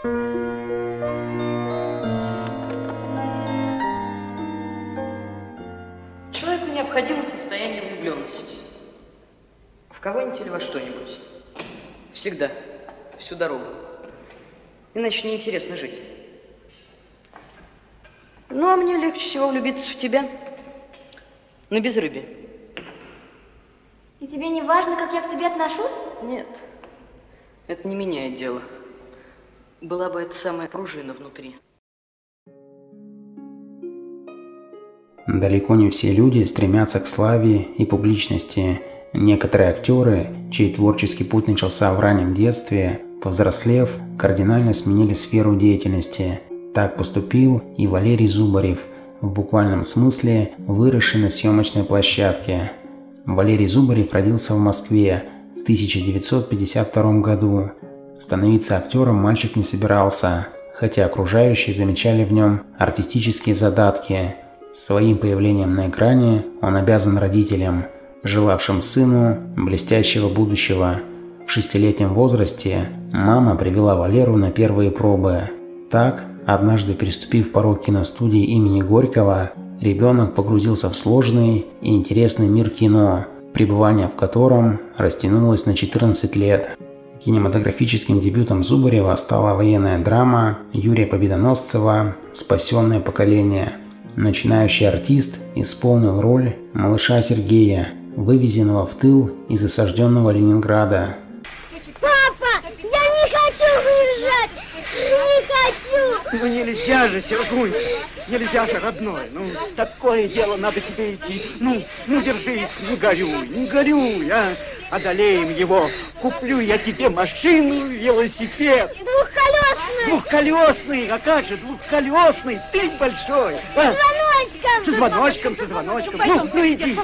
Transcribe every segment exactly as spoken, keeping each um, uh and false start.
Человеку необходимо состояние влюбленности. В кого-нибудь или во что-нибудь. Всегда. Всю дорогу. Иначе неинтересно жить. Ну, а мне легче всего влюбиться в тебя. На безрыбье. И тебе не важно, как я к тебе отношусь? Нет. Это не меняет дело. Была бы эта самая пружина внутри. Далеко не все люди стремятся к славе и публичности. Некоторые актеры, чей творческий путь начался в раннем детстве, повзрослев, кардинально сменили сферу деятельности. Так поступил и Валерий Зубарев, в буквальном смысле выросший на съемочной площадке. Валерий Зубарев родился в Москве в тысяча девятьсот пятьдесят втором году. Становиться актером мальчик не собирался, хотя окружающие замечали в нем артистические задатки. Своим появлением на экране он обязан родителям, желавшим сыну блестящего будущего. В шестилетнем возрасте мама привела Валеру на первые пробы. Так, однажды переступив порог киностудии имени Горького, ребенок погрузился в сложный и интересный мир кино, пребывание в котором растянулось на четырнадцать лет. Кинематографическим дебютом Зубарева стала военная драма Юрия Победоносцева «Спасенное поколение». Начинающий артист исполнил роль малыша Сергея, вывезенного в тыл из осажденного Ленинграда. Папа, я не хочу выезжать! Не хочу! Ну нельзя же, Сергунь! Нельзя же, родной! Ну, такое дело, надо тебе идти. Ну, ну держись, не горюй, не горюй, а! Одолеем его. Куплю я тебе машину, велосипед. Двухколесный! Двухколесный! А как же двухколесный? Ты большой! А? Со звоночком! Со звоночком, со звоночком. Ну, ну иди!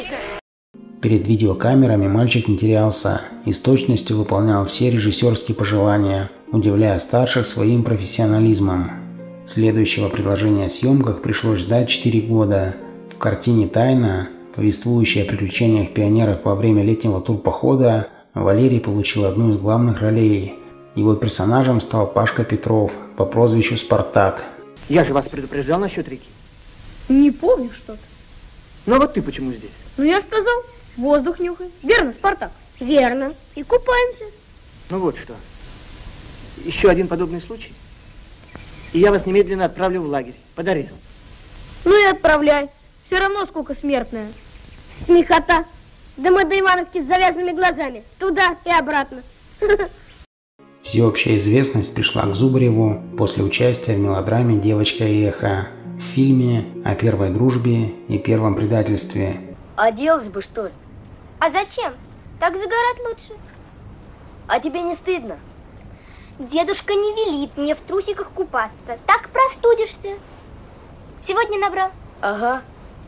Перед видеокамерами мальчик не терялся и с точностью выполнял все режиссерские пожелания, удивляя старших своим профессионализмом. Следующего предложения о съемках пришлось ждать четыре года. В картине «Тайна», повествующей о приключениях пионеров во время летнего турпохода, Валерий получил одну из главных ролей. Его персонажем стал Пашка Петров по прозвищу Спартак. Я же вас предупреждал насчет реки. Не помню что-то. Ну а вот ты почему здесь? Ну я сказал, воздух нюхай. Верно, Спартак? Верно. И купаемся. Ну вот что. Еще один подобный случай. И я вас немедленно отправлю в лагерь под арест. Ну и отправляй. Все равно сколько смертная. Смехота. Да мы до Ивановки с завязанными глазами. Туда и обратно. Всеобщая известность пришла к Зубареву после участия в мелодраме «Девочка и эхо», в фильме о первой дружбе и первом предательстве. Оделась бы, что ли? А зачем? Так загорать лучше. А тебе не стыдно? Дедушка не велит мне в трусиках купаться. Так простудишься. Сегодня набрал? Ага.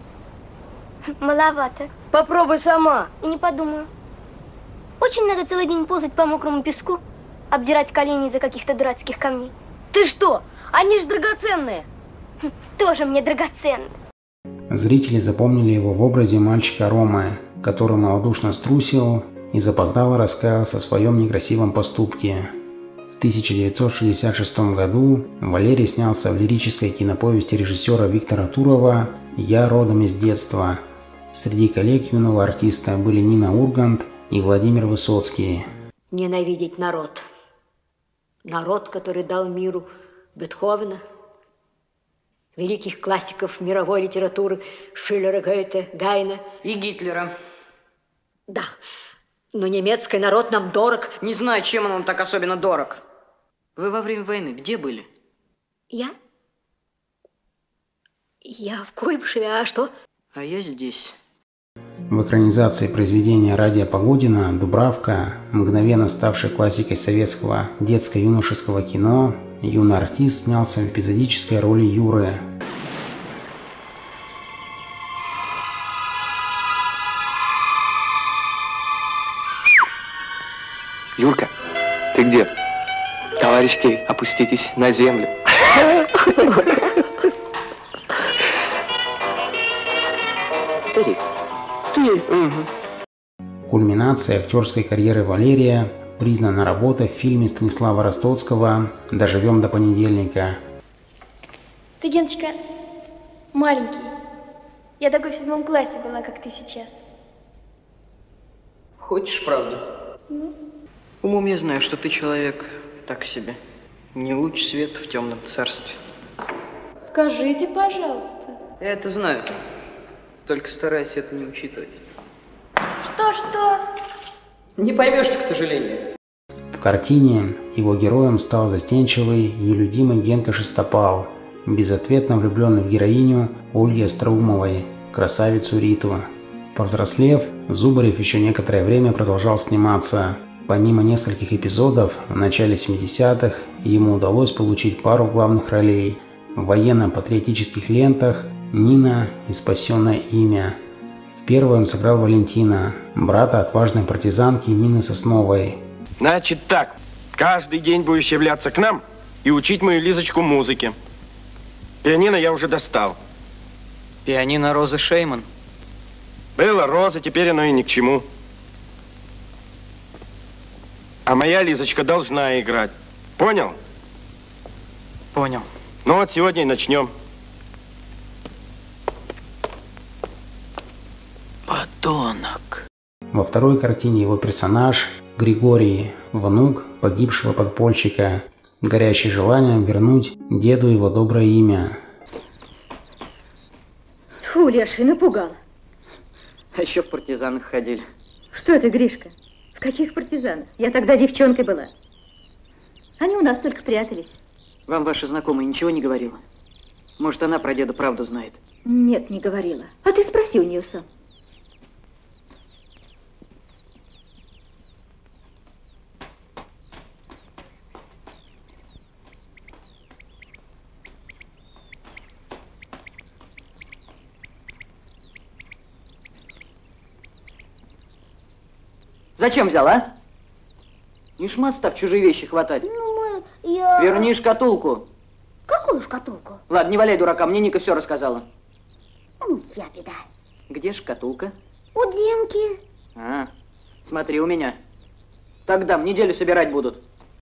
Маловато. Попробуй сама. И не подумаю. Очень надо целый день ползать по мокрому песку, обдирать колени из-за каких-то дурацких камней. Ты что? Они ж драгоценные. Тоже мне драгоценные. Зрители запомнили его в образе мальчика Ромы, который малодушно струсил и запоздало раскаялся в своем некрасивом поступке. В тысяча девятьсот шестьдесят шестом году Валерий снялся в лирической киноповести режиссера Виктора Турова «Я родом из детства». Среди коллег юного артиста были Нина Ургант и Владимир Высоцкий. Ненавидеть народ. Народ, который дал миру Бетховена, великих классиков мировой литературы Шиллера, Гёте, Гайна И Гитлера. Да, но немецкий народ нам дорог. Не знаю, чем он вам так особенно дорог. Вы во время войны где были? Я? Я в Куйбышеве, а что? А я здесь. В экранизации произведения Радия Погодина «Дубравка», мгновенно ставшей классикой советского детско-юношеского кино, юный артист снялся в эпизодической роли Юры. Юрка, ты где? Товарищи, опуститесь на землю. Ты. Ты. Кульминацией актерской карьеры Валерия признана работа в фильме Станислава Ростоцкого «Доживем до понедельника». Ты, Геночка, маленький. Я такой в седьмом классе была, как ты сейчас. Хочешь правду? Ну? Умом я знаю, что ты человек так себе. Не луч света в темном царстве. Скажите, пожалуйста. Я это знаю. Только стараюсь это не учитывать. Что-что? Не поймешь ты, к сожалению. В картине его героем стал застенчивый, нелюдимый Генка Шестопал, безответно влюбленный в героиню Ольги Остроумовой, красавицу Риту. Повзрослев, Зубарев еще некоторое время продолжал сниматься. Помимо нескольких эпизодов, в начале семидесятых ему удалось получить пару главных ролей в военно-патриотических лентах «Нина» и «Спасенное имя». В первой он сыграл Валентина, брата отважной партизанки Нины Сосновой. Значит так, каждый день будешь являться к нам и учить мою Лизочку музыке. Пианино я уже достал. Пианино Розы Шейман. Было Роза, теперь оно и ни к чему. А моя Лизочка должна играть. Понял? Понял. Ну вот сегодня и начнем. Подонок. Во второй картине его персонаж Григорий, внук погибшего подпольщика, горящий желанием вернуть деду его доброе имя. Фу, Леша, напугал. А еще в партизанах ходили. Что ты, Гришка? В каких партизанах? Я тогда девчонкой была. Они у нас только прятались. Вам ваша знакомая ничего не говорила? Может, она про деда правду знает? Нет, не говорила. А ты спроси у нее сам. Зачем взял, а? Не шматься так чужие вещи хватать. Ну, мы, я... Верни шкатулку. Какую шкатулку? Ладно, не валяй дурака, мне Ника все рассказала. Ну, я беда. Где шкатулка? У Димки. А, смотри у меня. Тогда в неделю собирать будут.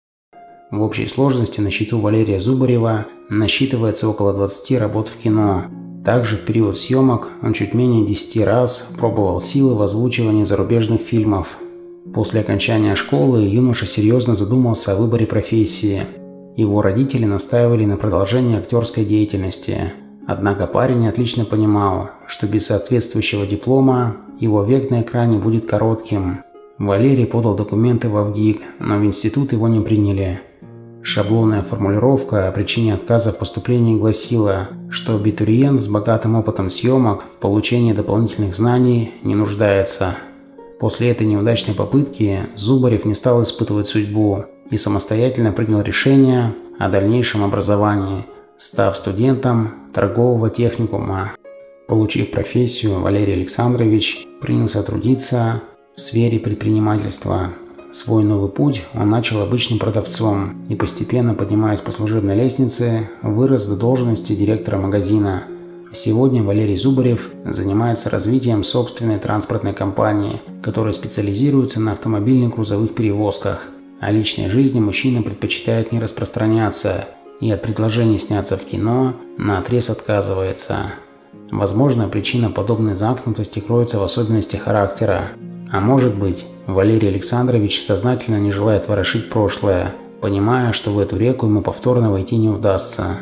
В общей сложности на счету Валерия Зубарева насчитывается около двадцати работ в кино. Также в период съемок он чуть менее десяти раз пробовал силы в озвучивании зарубежных фильмов. После окончания школы юноша серьезно задумался о выборе профессии. Его родители настаивали на продолжении актерской деятельности. Однако парень отлично понимал, что без соответствующего диплома его век на экране будет коротким. Валерий подал документы в ВГИК, но в институт его не приняли. Шаблонная формулировка о причине отказа в поступлении гласила, что абитуриент с богатым опытом съемок в получении дополнительных знаний не нуждается. После этой неудачной попытки Зубарев не стал испытывать судьбу и самостоятельно принял решение о дальнейшем образовании, став студентом торгового техникума. Получив профессию, Валерий Александрович принялся трудиться в сфере предпринимательства. Свой новый путь он начал обычным продавцом и, постепенно поднимаясь по служебной лестнице, вырос до должности директора магазина. Сегодня Валерий Зубарев занимается развитием собственной транспортной компании, которая специализируется на автомобильных грузовых перевозках. О личной жизни мужчина предпочитает не распространяться и от предложений сняться в кино наотрез отказывается. Возможно, причина подобной замкнутости кроется в особенности характера. А может быть, Валерий Александрович сознательно не желает ворошить прошлое, понимая, что в эту реку ему повторно войти не удастся.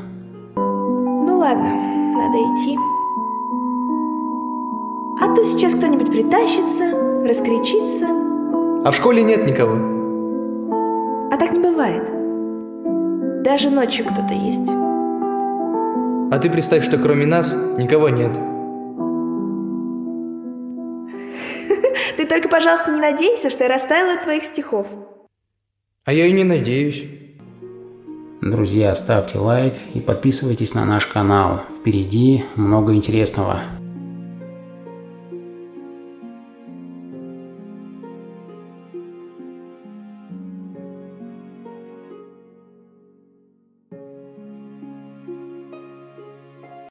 Ну ладно, надо идти. А то сейчас кто-нибудь притащится, раскричится. А в школе нет никого. А так не бывает. Даже ночью кто-то есть. А ты представь, что кроме нас никого нет. Ты только, пожалуйста, не надейся, что я растаяла от твоих стихов. А я и не надеюсь. Друзья, ставьте лайк и подписывайтесь на наш канал. Впереди много интересного.